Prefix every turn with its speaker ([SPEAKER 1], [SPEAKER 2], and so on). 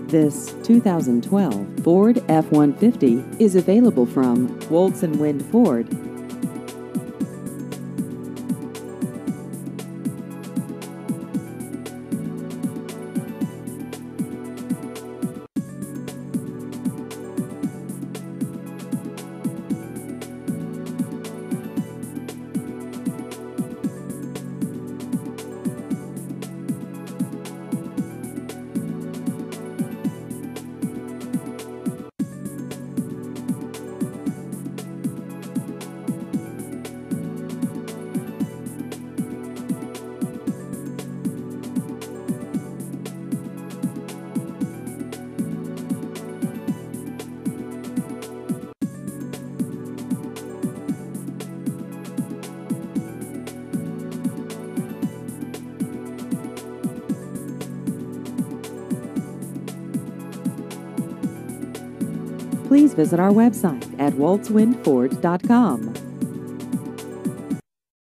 [SPEAKER 1] This 2012 Ford F-150 is available from Woltz & Wind Ford. Please visit our website at woltzwindford.com.